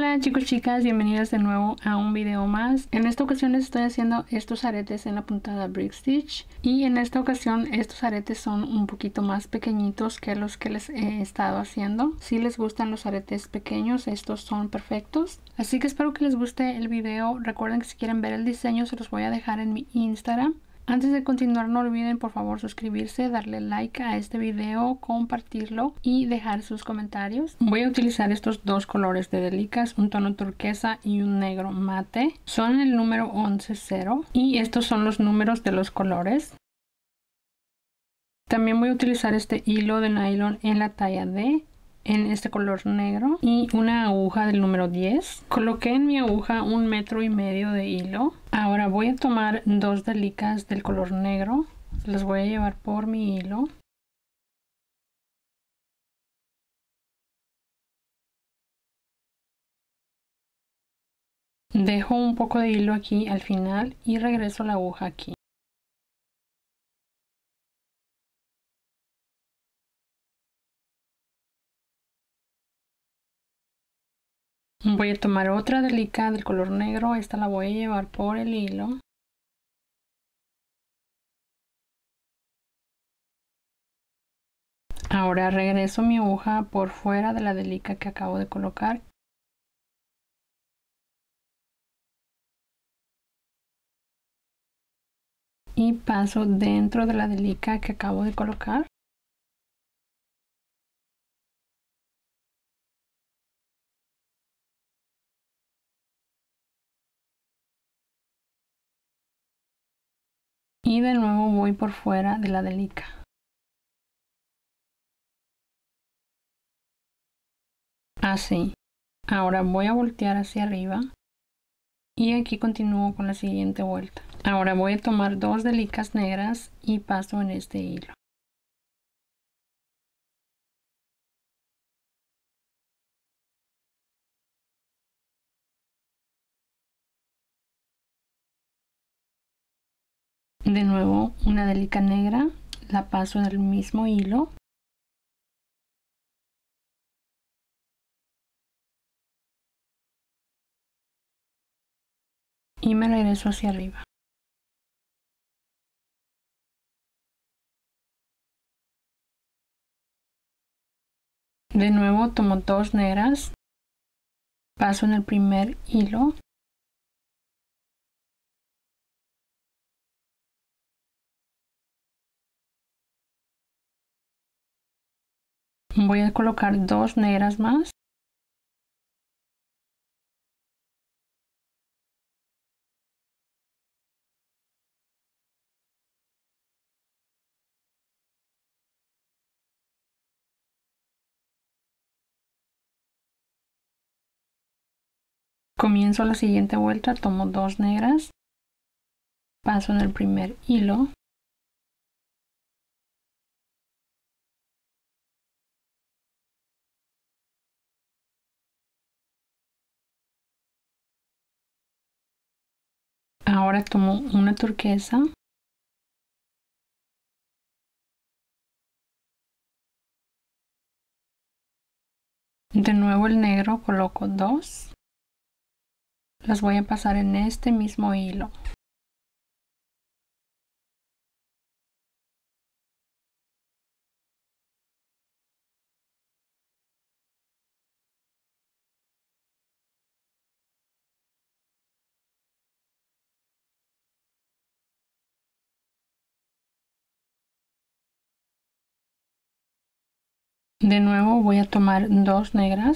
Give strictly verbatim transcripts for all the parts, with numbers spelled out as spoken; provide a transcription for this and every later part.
Hola chicos, chicas, bienvenidos de nuevo a un video más. En esta ocasión les estoy haciendo estos aretes en la puntada Brick Stitch, y en esta ocasión estos aretes son un poquito más pequeñitos que los que les he estado haciendo. Si les gustan los aretes pequeños, estos son perfectos, así que espero que les guste el video. Recuerden que si quieren ver el diseño se los voy a dejar en mi Instagram. Antes de continuar, no olviden por favor suscribirse, darle like a este video, compartirlo y dejar sus comentarios. Voy a utilizar estos dos colores de Delicas, un tono turquesa y un negro mate. Son el número once cero y estos son los números de los colores. También voy a utilizar este hilo de nylon en la talla D, en este color negro, y una aguja del número diez. Coloqué en mi aguja un metro y medio de hilo. Ahora voy a tomar dos Delicas del color negro, las voy a llevar por mi hilo. Dejo un poco de hilo aquí al final y regreso la aguja aquí. Voy a tomar otra Delica del color negro, esta la voy a llevar por el hilo. Ahora regreso mi aguja por fuera de la Delica que acabo de colocar. Y paso dentro de la Delica que acabo de colocar. Y de nuevo voy por fuera de la Delica. Así. Ahora voy a voltear hacia arriba. Y aquí continúo con la siguiente vuelta. Ahora voy a tomar dos Delicas negras y paso en este hilo. De nuevo una Delica negra, la paso en el mismo hilo. Y me regreso hacia arriba. De nuevo tomo dos negras, paso en el primer hilo. Voy a colocar dos negras más. Comienzo la siguiente vuelta, tomo dos negras, paso en el primer hilo. Ahora tomo una turquesa. De nuevo el negro, coloco dos. Las voy a pasar en este mismo hilo. De nuevo voy a tomar dos negras.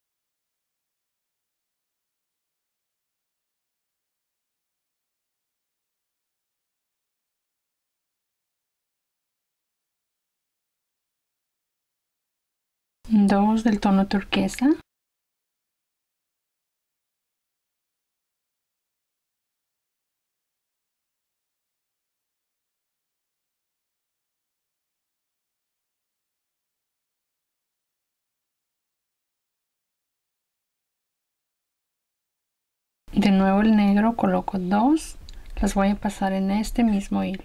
Dos del tono turquesa. De nuevo el negro, coloco dos. Las voy a pasar en este mismo hilo.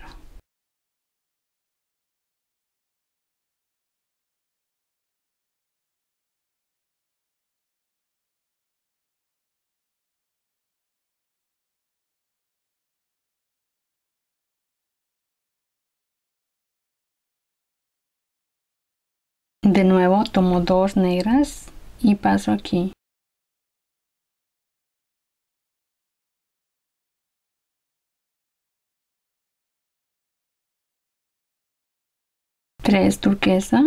De nuevo tomo dos negras y paso aquí. Tres turquesa.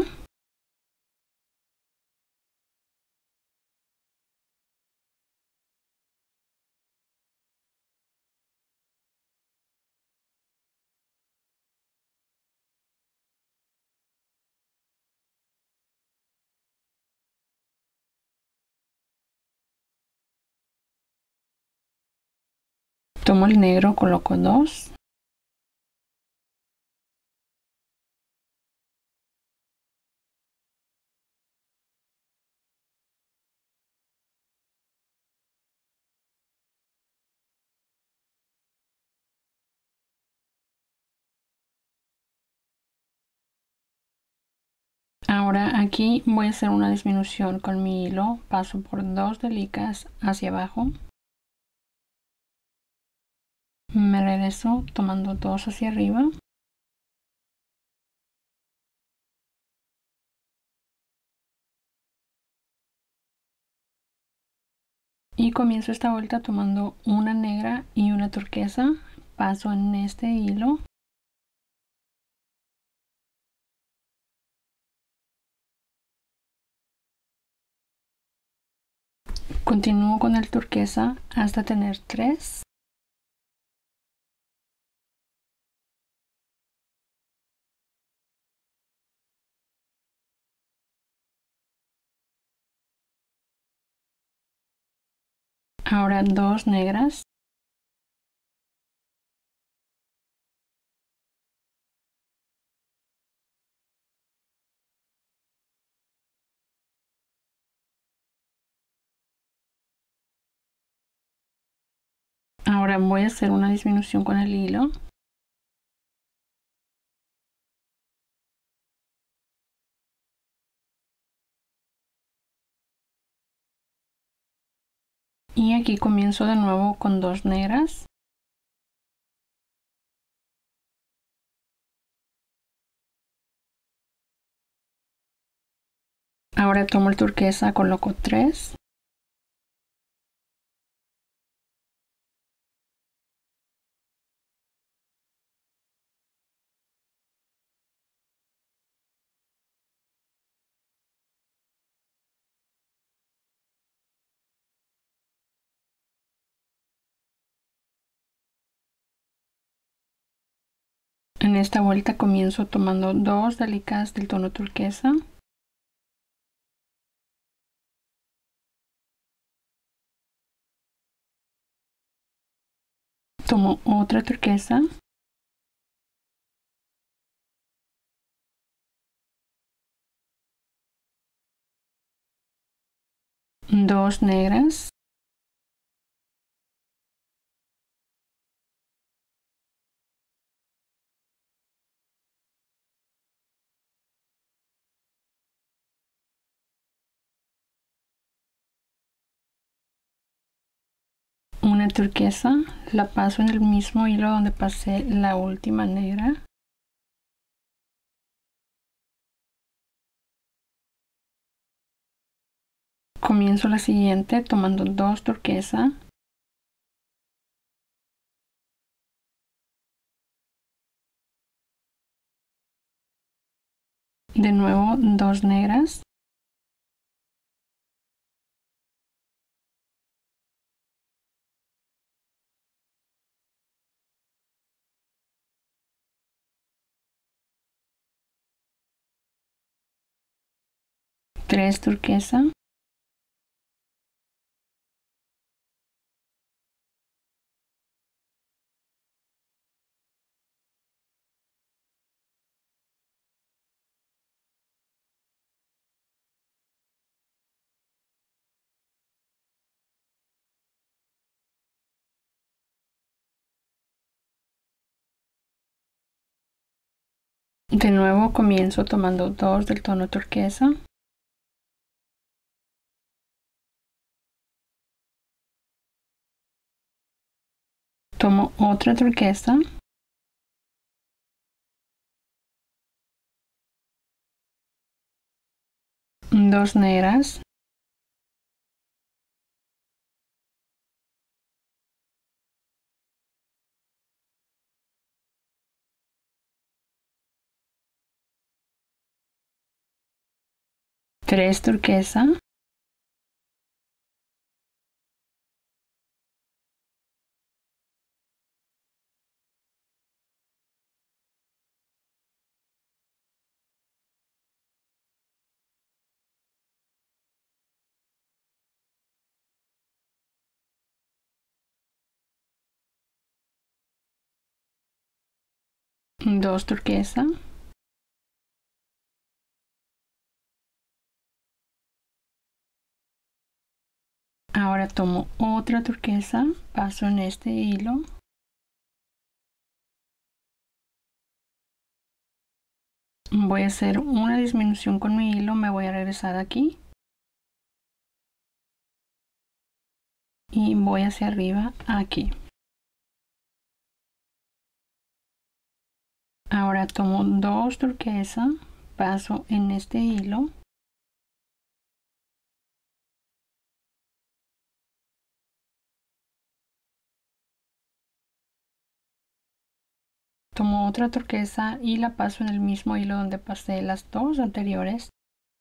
Tomo el negro, coloco dos. Ahora aquí voy a hacer una disminución con mi hilo. Paso por dos delicas hacia abajo. Me regreso tomando dos hacia arriba. Y comienzo esta vuelta tomando una negra y una turquesa. Paso en este hilo. Continúo con el turquesa hasta tener tres. Ahora dos negras. Ahora voy a hacer una disminución con el hilo. Y aquí comienzo de nuevo con dos negras. Ahora tomo el turquesa, coloco tres. En esta vuelta comienzo tomando dos delicadas del tono turquesa. Tomo otra turquesa. Dos negras. Una turquesa, la paso en el mismo hilo donde pasé la última negra. Comienzo la siguiente tomando dos turquesa. De nuevo dos negras. Tres turquesa. De nuevo comienzo tomando dos del tono turquesa. Tomo otra turquesa. dos negras, tres turquesa, dos turquesa, ahora tomo otra turquesa, paso en este hilo, voy a hacer una disminución con mi hilo, me voy a regresar aquí y voy hacia arriba aquí. Ahora tomo dos turquesa, paso en este hilo, tomo otra turquesa y la paso en el mismo hilo donde pasé las dos anteriores.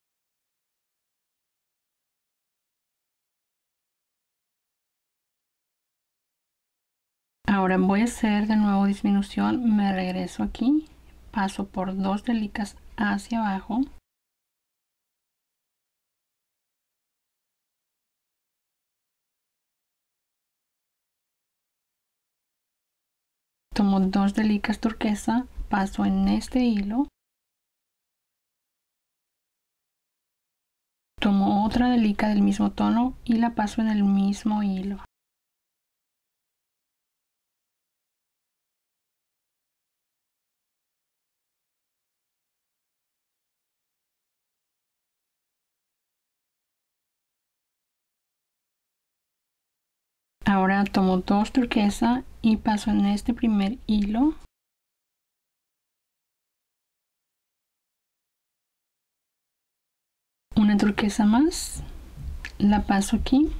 Ahora voy a hacer de nuevo disminución, me regreso aquí, paso por dos delicas hacia abajo, tomo dos delicas turquesa, paso en este hilo, tomo otra delica del mismo tono y la paso en el mismo hilo. Ahora tomo dos turquesa y paso en este primer hilo, una turquesa más, la paso aquí,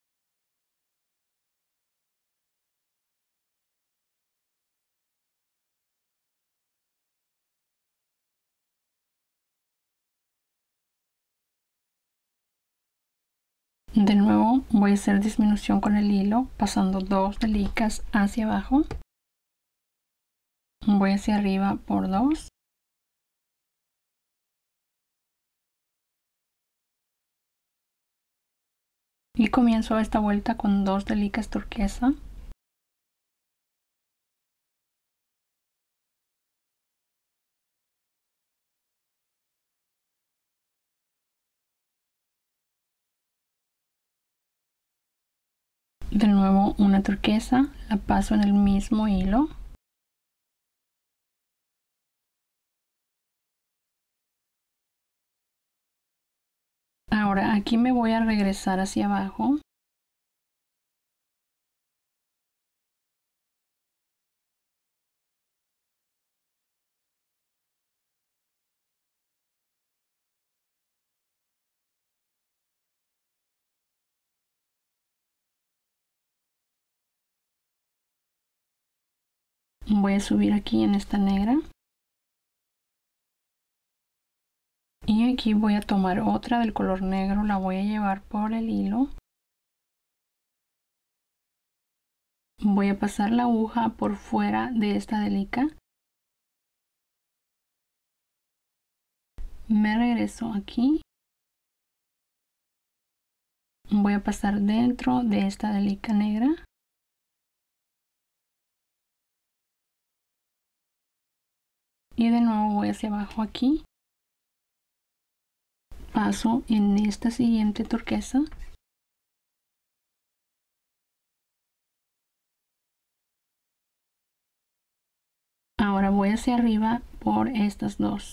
de nuevo voy a hacer disminución con el hilo pasando dos delicas hacia abajo, voy hacia arriba por dos, y comienzo esta vuelta con dos delicas turquesa, de nuevo una turquesa, la paso en el mismo hilo, ahora aquí me voy a regresar hacia abajo, voy a subir aquí en esta negra y aquí voy a tomar otra del color negro, la voy a llevar por el hilo, voy a pasar la aguja por fuera de esta delica, me regreso aquí, voy a pasar dentro de esta delica negra, y de nuevo voy hacia abajo aquí, paso en esta siguiente turquesa, ahora voy hacia arriba por estas dos,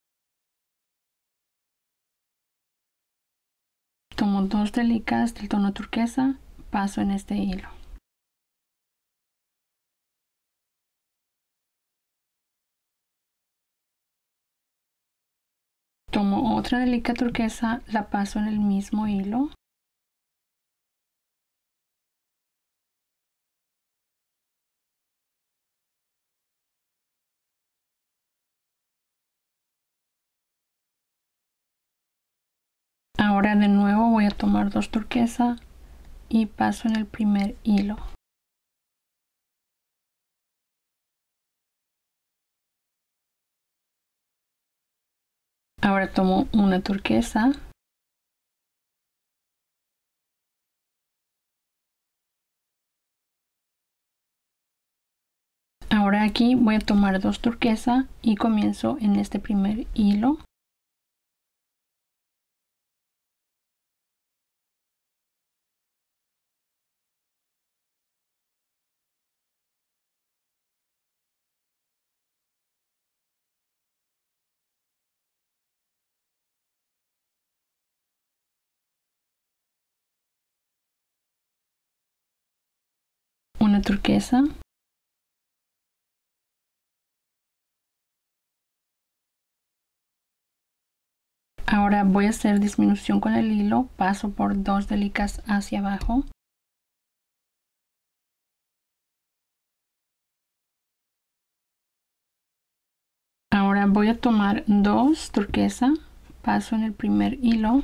tomo dos delicas del tono turquesa, paso en este hilo, tomo otra otra delica turquesa la paso en el mismo hilo. Ahora de nuevo voy a tomar dos turquesa y paso en el primer hilo. Ahora tomo una turquesa. Ahora aquí voy a tomar dos turquesa y comienzo en este primer hilo. Una turquesa. Ahora voy a hacer disminución con el hilo, paso por dos delicas hacia abajo. Ahora voy a tomar dos turquesa, paso en el primer hilo.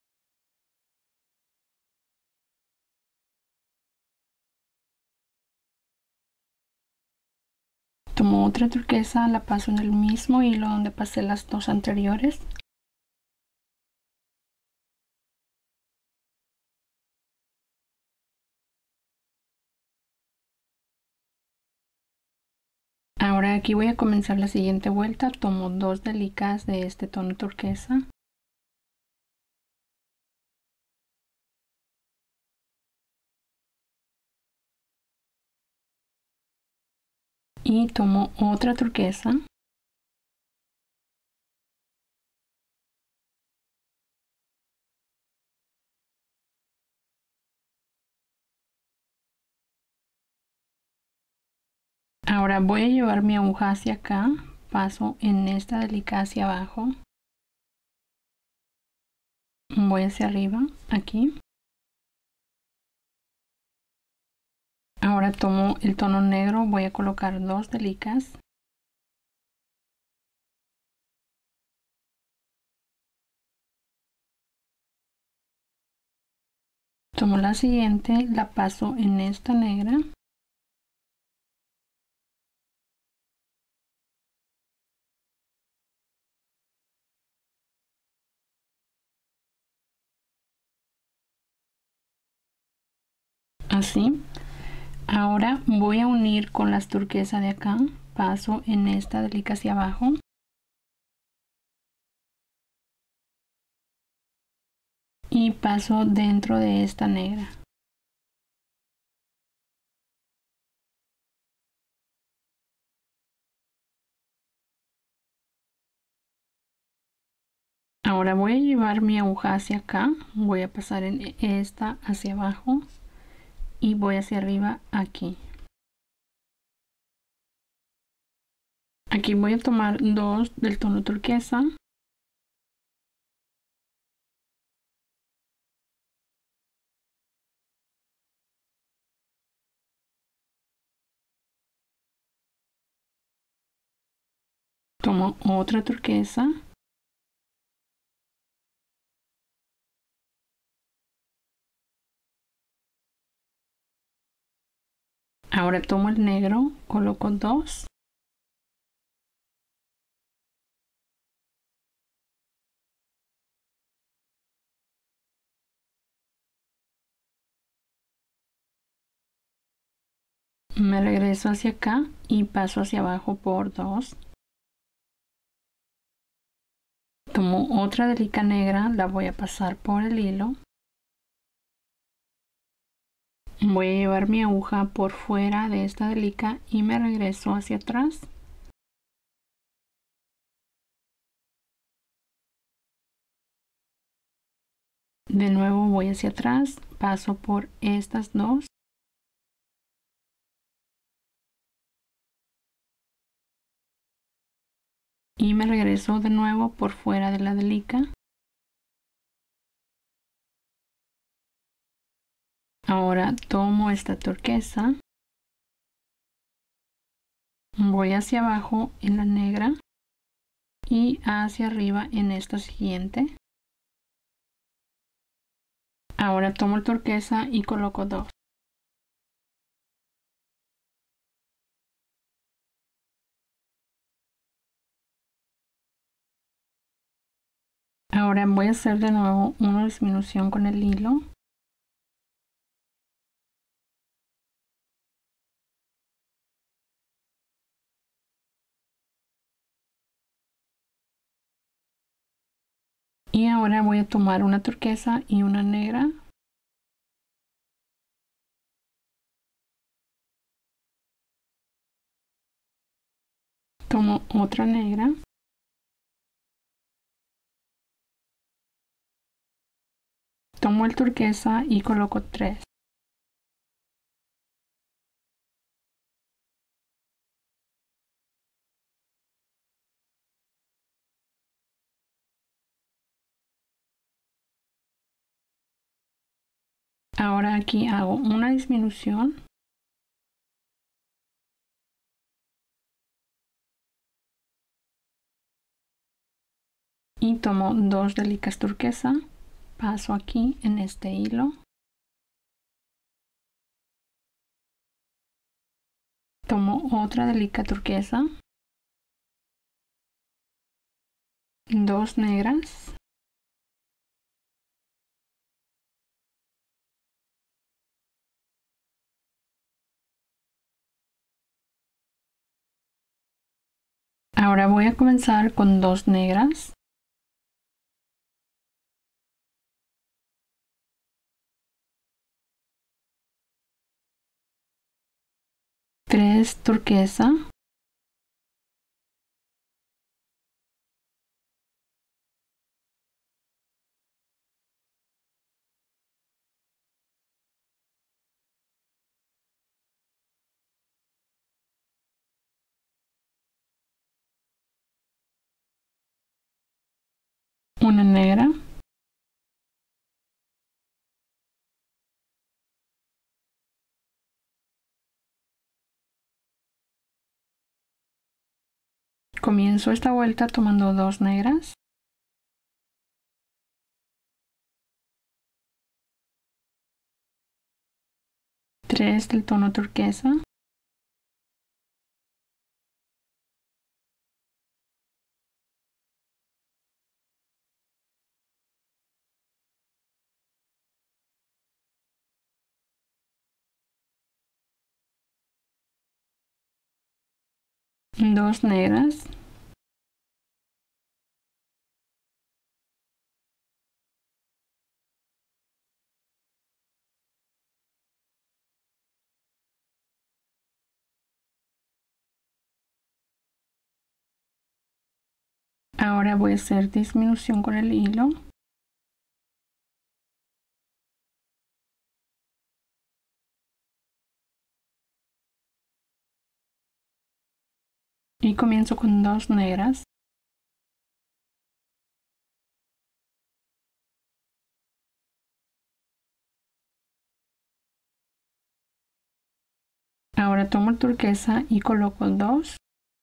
Tomo otra turquesa, la paso en el mismo hilo donde pasé las dos anteriores. Ahora aquí voy a comenzar la siguiente vuelta, tomo dos delicas de este tono turquesa. Y tomo otra turquesa. Ahora voy a llevar mi aguja hacia acá, paso en esta delica hacia abajo. Voy hacia arriba, aquí. Ahora tomo el tono negro, voy a colocar dos delicas. Tomo la siguiente, la paso en esta negra. Así. Ahora voy a unir con las turquesas de acá, paso en esta delica hacia abajo. Y paso dentro de esta negra. Ahora voy a llevar mi aguja hacia acá, voy a pasar en esta hacia abajo y voy hacia arriba aquí. Aquí voy a tomar dos del tono turquesa. Tomo otra turquesa. Ahora tomo el negro, coloco dos. Me regreso hacia acá y paso hacia abajo por dos. Tomo otra delica negra, la voy a pasar por el hilo. Voy a llevar mi aguja por fuera de esta delica y me regreso hacia atrás. De nuevo voy hacia atrás, paso por estas dos. Y me regreso de nuevo por fuera de la delica. Ahora tomo esta turquesa, voy hacia abajo en la negra y hacia arriba en esta siguiente. Ahora tomo el turquesa y coloco dos. Ahora voy a hacer de nuevo una disminución con el hilo. Y ahora voy a tomar una turquesa y una negra. Tomo otra negra. Tomo el turquesa y coloco tres. Ahora aquí hago una disminución. Y tomo dos delicas turquesa. Paso aquí en este hilo. Tomo otra delica turquesa. Dos negras. Ahora voy a comenzar con dos negras. Tres turquesa. Una negra. Comienzo esta vuelta tomando dos negras. Tres del tono turquesa. Dos negras. Ahora voy a hacer disminución con el hilo. Y comienzo con dos negras. Ahora tomo el turquesa y coloco dos.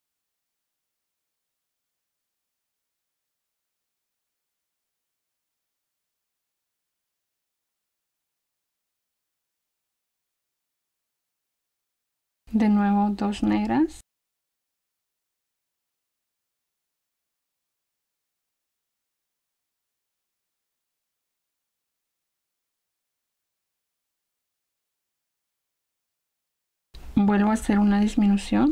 De nuevo dos negras. Vuelvo a hacer una disminución.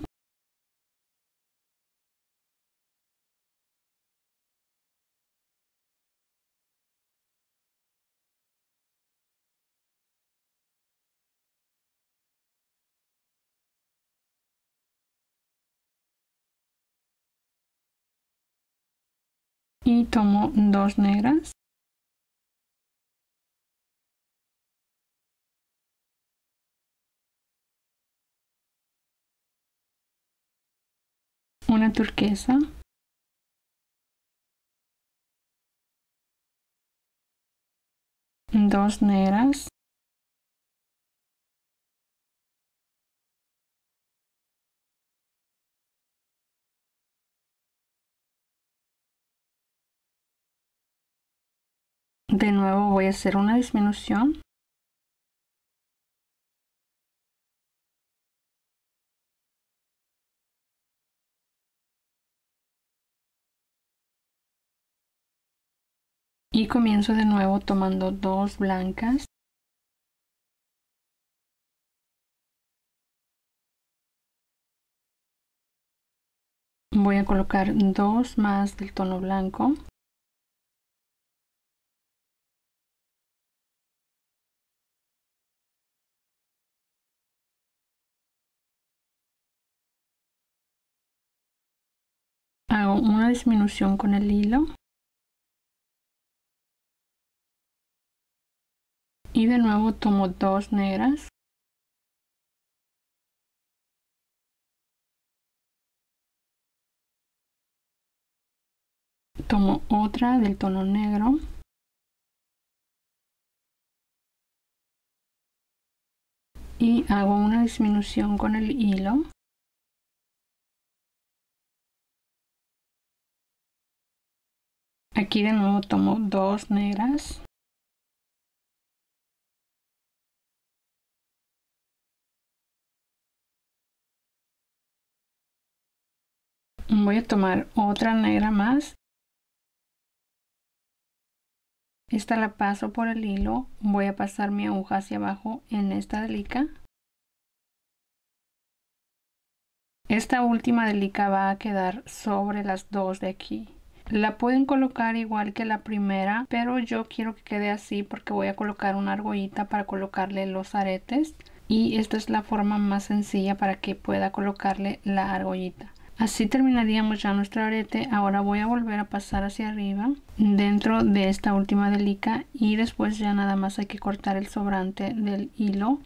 Y tomo dos negras. Una turquesa. Dos negras. De nuevo voy a hacer una disminución. Y comienzo de nuevo tomando dos blancas. Voy a colocar dos más del tono blanco. Hago una disminución con el hilo. Y de nuevo tomo dos negras. Tomo otra del tono negro. Y hago una disminución con el hilo. Aquí de nuevo tomo dos negras. Voy a tomar otra negra más. Esta la paso por el hilo. Voy a pasar mi aguja hacia abajo en esta delica. Esta última delica va a quedar sobre las dos de aquí. La pueden colocar igual que la primera, pero yo quiero que quede así porque voy a colocar una argollita para colocarle los aretes. Y esta es la forma más sencilla para que pueda colocarle la argollita. Así terminaríamos ya nuestro arete. Ahora voy a volver a pasar hacia arriba dentro de esta última delica y después ya nada más hay que cortar el sobrante del hilo.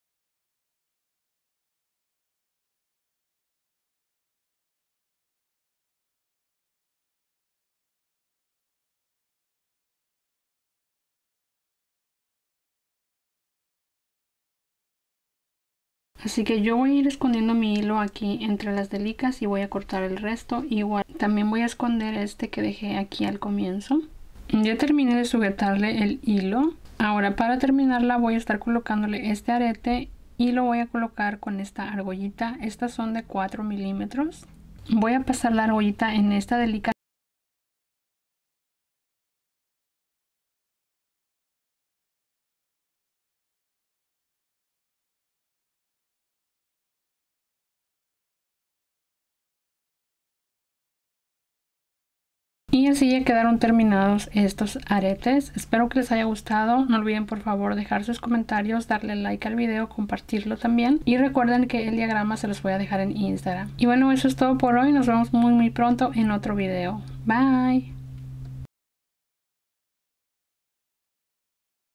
Así que yo voy a ir escondiendo mi hilo aquí entre las delicas y voy a cortar el resto. Igual también voy a esconder este que dejé aquí al comienzo. Ya terminé de sujetarle el hilo. Ahora para terminarla voy a estar colocándole este arete y lo voy a colocar con esta argollita. Estas son de cuatro milímetros. Voy a pasar la argollita en esta delica. Y así ya quedaron terminados estos aretes. Espero que les haya gustado. No olviden por favor dejar sus comentarios, darle like al video, compartirlo también. Y recuerden que el diagrama se los voy a dejar en Instagram. Y bueno, eso es todo por hoy. Nos vemos muy muy pronto en otro video. Bye.